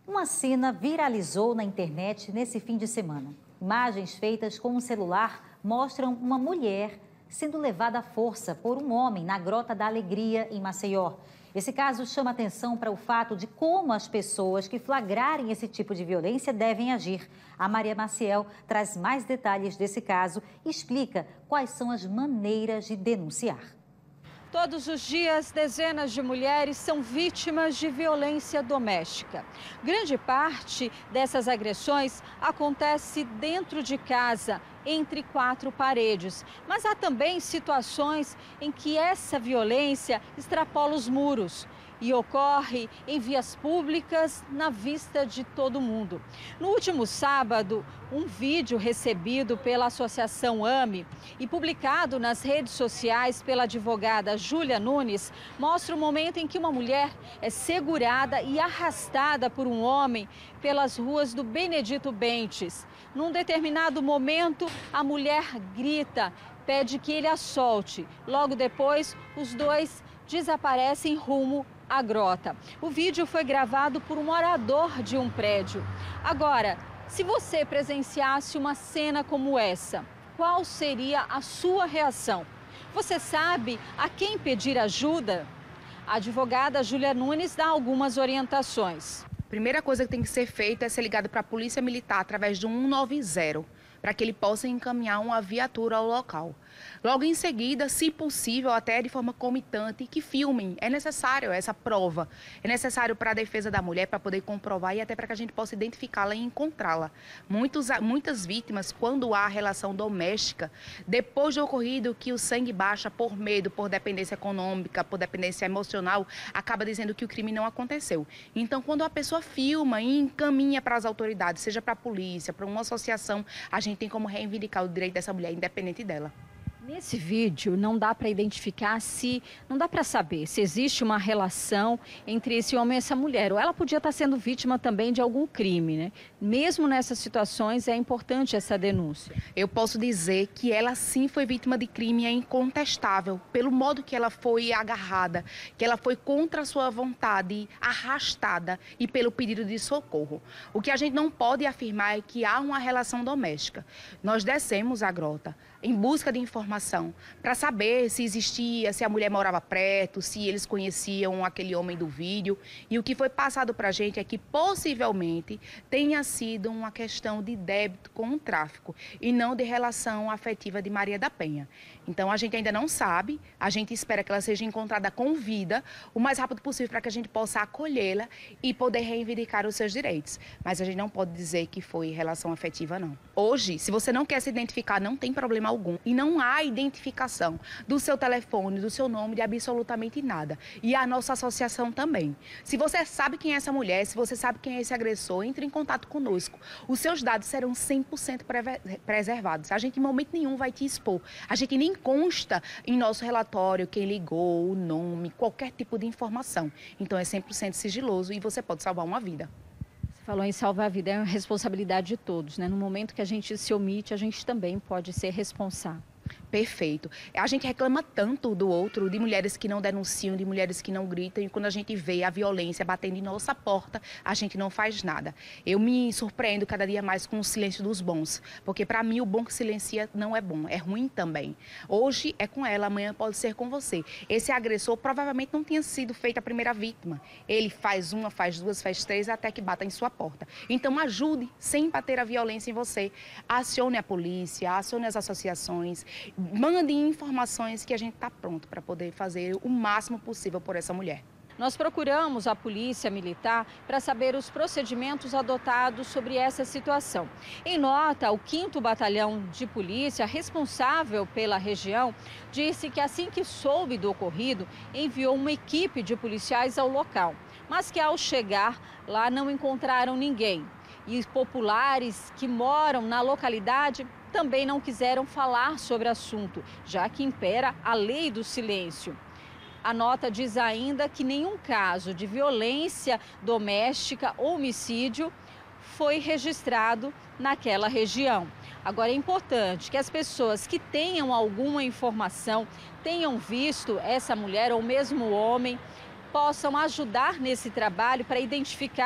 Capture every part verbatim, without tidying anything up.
Uma cena viralizou na internet nesse fim de semana. Imagens feitas com um celular mostram uma mulher sendo levada à força por um homem na Grota da Alegria, em Maceió. Esse caso chama atenção para o fato de como as pessoas que flagrarem esse tipo de violência devem agir. A Maria Maciel traz mais detalhes desse caso e explica quais são as maneiras de denunciar. Todos os dias, dezenas de mulheres são vítimas de violência doméstica. Grande parte dessas agressões acontece dentro de casa, entre quatro paredes. Mas há também situações em que essa violência extrapola os muros e ocorre em vias públicas, na vista de todo mundo. No último sábado, um vídeo recebido pela Associação AME e publicado nas redes sociais pela advogada Júlia Nunes mostra o momento em que uma mulher é segurada e arrastada por um homem pelas ruas do Benedito Bentes. Num determinado momento, a mulher grita, pede que ele a solte. Logo depois, os dois desaparecem rumo à grota. O vídeo foi gravado por um morador de um prédio. Agora, se você presenciasse uma cena como essa, qual seria a sua reação? Você sabe a quem pedir ajuda? A advogada Júlia Nunes dá algumas orientações. A primeira coisa que tem que ser feita é ser ligado para a Polícia Militar através do um nove zero, para que ele possa encaminhar uma viatura ao local. Logo em seguida, se possível, até de forma comitante, que filmem. É necessário essa prova. É necessário para a defesa da mulher, para poder comprovar e até para que a gente possa identificá-la e encontrá-la. Muitos, muitas vítimas, quando há relação doméstica, depois do ocorrido que o sangue baixa por medo, por dependência econômica, por dependência emocional, acaba dizendo que o crime não aconteceu. Então, quando a pessoa filma e encaminha para as autoridades, seja para a polícia, para uma associação, a gente tem como reivindicar o direito dessa mulher, independente dela. Nesse vídeo não dá para identificar se, não dá para saber se existe uma relação entre esse homem e essa mulher. Ou ela podia estar sendo vítima também de algum crime, né? Mesmo nessas situações é importante essa denúncia. Eu posso dizer que ela sim foi vítima de crime, é incontestável, pelo modo que ela foi agarrada, que ela foi contra a sua vontade, arrastada e pelo pedido de socorro. O que a gente não pode afirmar é que há uma relação doméstica. Nós descemos a grota em busca de informação, para saber se existia, se a mulher morava perto, se eles conheciam aquele homem do vídeo. E o que foi passado para a gente é que possivelmente tenha sido uma questão de débito com o tráfico e não de relação afetiva de Maria da Penha. Então a gente ainda não sabe, a gente espera que ela seja encontrada com vida o mais rápido possível para que a gente possa acolhê-la e poder reivindicar os seus direitos. Mas a gente não pode dizer que foi relação afetiva, não. Hoje, se você não quer se identificar, não tem problema algum. E não há identificação do seu telefone, do seu nome, de absolutamente nada. E a nossa associação também. Se você sabe quem é essa mulher, se você sabe quem é esse agressor, entre em contato conosco. Os seus dados serão cem por cento preservados. A gente em momento nenhum vai te expor. A gente nem consta em nosso relatório quem ligou, o nome, qualquer tipo de informação. Então é cem por cento sigiloso e você pode salvar uma vida. Falou em salvar a vida, é uma responsabilidade de todos, né? No momento que a gente se omite, a gente também pode ser responsável. Perfeito. A gente reclama tanto do outro, de mulheres que não denunciam, de mulheres que não gritam, e quando a gente vê a violência batendo em nossa porta, a gente não faz nada. Eu me surpreendo cada dia mais com o silêncio dos bons, porque para mim o bom que silencia não é bom, é ruim também. Hoje é com ela, amanhã pode ser com você. Esse agressor provavelmente não tinha sido feito a primeira vítima. Ele faz uma, faz duas, faz três, até que bata em sua porta. Então ajude, sem bater a violência em você. Acione a polícia, acione as associações, mandem informações que a gente está pronto para poder fazer o máximo possível por essa mulher. Nós procuramos a Polícia Militar para saber os procedimentos adotados sobre essa situação. Em nota, o quinto Batalhão de Polícia, responsável pela região, disse que assim que soube do ocorrido, enviou uma equipe de policiais ao local, mas que ao chegar lá não encontraram ninguém. E populares que moram na localidade também não quiseram falar sobre o assunto, já que impera a lei do silêncio. A nota diz ainda que nenhum caso de violência doméstica ou homicídio foi registrado naquela região. Agora é importante que as pessoas que tenham alguma informação, tenham visto essa mulher ou mesmo o homem, possam ajudar nesse trabalho para identificar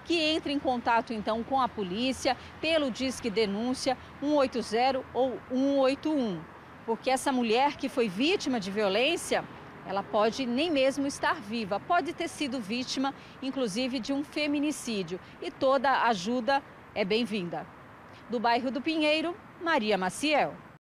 que entre em contato então com a polícia pelo Disque Denúncia um oito zero ou um oito um. Porque essa mulher que foi vítima de violência, ela pode nem mesmo estar viva, pode ter sido vítima, inclusive, de um feminicídio. E toda ajuda é bem-vinda. Do bairro do Pinheiro, Maria Maciel.